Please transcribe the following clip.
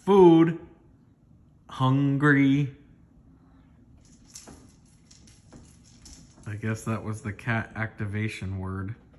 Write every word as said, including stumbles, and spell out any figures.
food, hungry. I guess that was the cat activation word.